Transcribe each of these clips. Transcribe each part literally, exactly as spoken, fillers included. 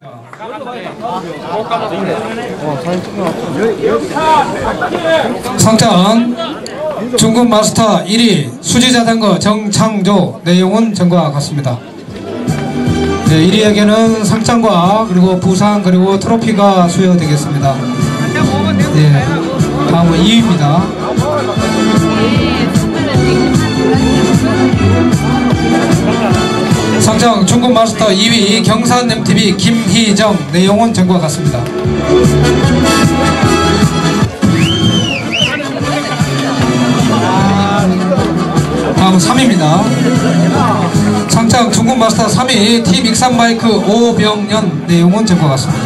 상장 중국 마스터 일 위 수지자전거 정창조. 내용은 전과 같습니다. 네, 일 위에게는 상장과 그리고 부상 그리고 트로피가 수여되겠습니다. 네, 다음은 이 위입니다. 상장 중국 마스터 이 위 경산 엠티비 김희정. 내용은 전과 같습니다. 다음은 삼 위입니다. 상장 중국 마스터 삼 위 T 믹산 마이크 오병연. 내용은 전과 같습니다.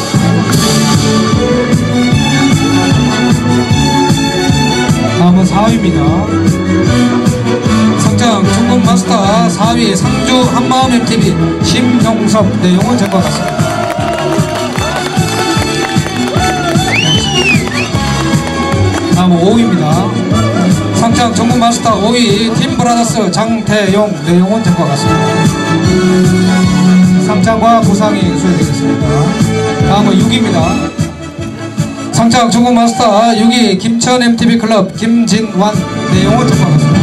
다음은 사 위입니다. 상장 중국 마스터 사 위 상주 한마음 엠티비 심용섭. 내용은 전과 같습니다. 다음은 오 위입니다. 상장 중국 마스터 오 위 팀브라더스 장태용. 내용은 전과 같습니다. 상장과 부상이 수여되겠습니다. 다음은 육 위입니다. 상장 중국 마스터 육 위 김천 엠티비 클럽 김진완. 내용은 전과 같습니다.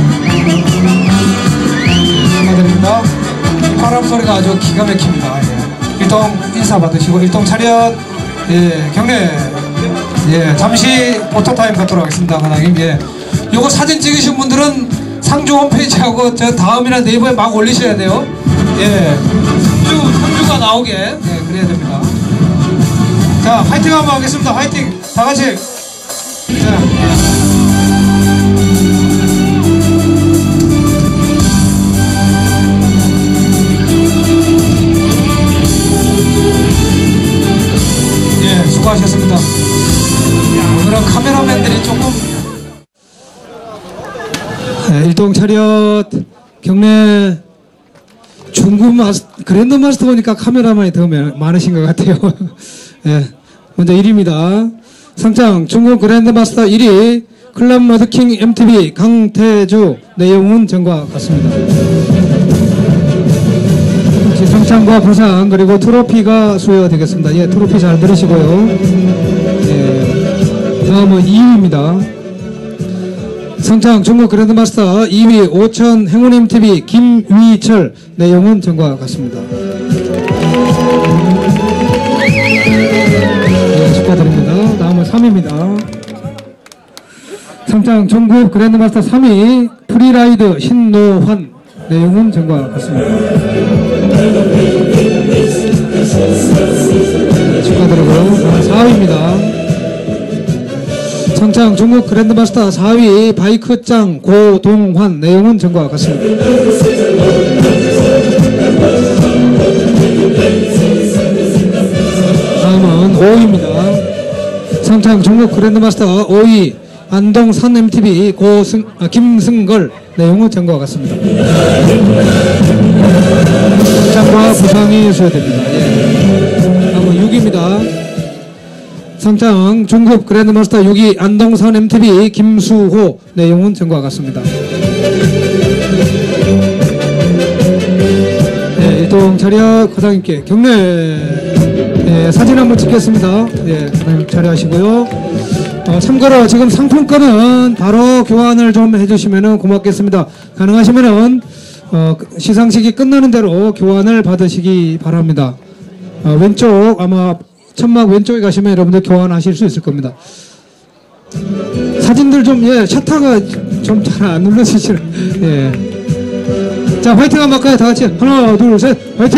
축하드립니다. 바람 소리가 아주 기가 막힙니다. 예. 일동 인사 받으시고 일동 차렷. 예, 경례. 예, 잠시 포토타임 갖도록 하겠습니다. 과장님. 예. 요거 사진 찍으신 분들은 상주 홈페이지하고 저 다음이나 네이버에 막 올리셔야 돼요. 예. 상주, 상주가 나오게. 예, 그래야 됩니다. 자, 화이팅 한번 하겠습니다. 화이팅! 다 같이. 자. 예, 수고하셨습니다. 오늘은 카메라맨들이 조금 네, 일동 차렷. 경례. 중국 마스, 그랜드 마스터 보니까 카메라만이 더 많으신 것 같아요. 네, 먼저 일 위입니다. 상장 중국 그랜드 마스터 일 위 클럽 머드킹 엠티비 강태주. 내용은 전과 같습니다. 상장과 부상 그리고 트로피가 수여되겠습니다. 예, 트로피 잘 들으시고요. 예, 다음은 이 위입니다. 상장 중국 그랜드마스터 이 위 오천 행운 엠티비 김위철. 내용은 전과 같습니다. 네, 축하드립니다. 다음은 삼 위입니다. 상장 중국 그랜드마스터 삼 위 프리라이드 신노환. 내용은 전과 같습니다. 네, 축하드리고요. 사 위입니다. 상장 중국 그랜드마스터 사 위 바이크짱 고동환. 내용은 전과 같습니다. 다음은 오 위입니다. 상장 중국 그랜드마스터 오 위 안동산 엠티비 고승, 아, 김승걸. 내용은 전과 같습니다. 상장과 부상이 수여됩니다. 예. 다음은 육 위입니다. 상장 중국 그랜드마스터 육 위 안동산 엠티비 김수호. 내용은 전과 같습니다. 네, 일동 차렷. 과장님께 경례. 네, 사진 한번 찍겠습니다. 네, 과장님 차례하시고요. 어, 참고로 지금 상품권은 바로 교환을 좀 해주시면 고맙겠습니다. 가능하시면은 어, 시상식이 끝나는 대로 교환을 받으시기 바랍니다. 어, 왼쪽 아마 천막 왼쪽에 가시면 여러분들 교환하실 수 있을 겁니다. 사진들 좀, 예, 셔터가 좀 잘 안 눌러지시는, 예. 자, 화이팅 한번 할까요? 다 같이. 하나, 둘, 셋, 화이팅!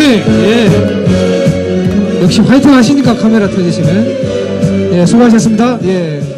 예. 역시 화이팅 하시니까 카메라 터지시네. 예, 수고하셨습니다. 예.